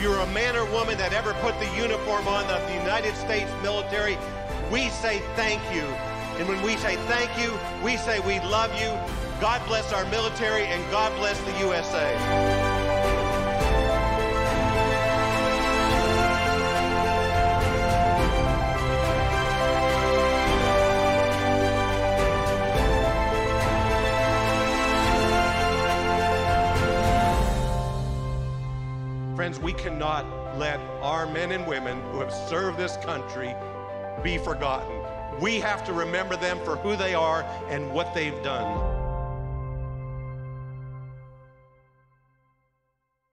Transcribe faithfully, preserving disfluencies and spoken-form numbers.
you're a man or woman that ever put the uniform on of the United States military, we say thank you. And when we say thank you, we say we love you. God bless our military, and God bless the U S A. Friends, we cannot let our men and women who have served this country be forgotten. We have to remember them for who they are and what they've done.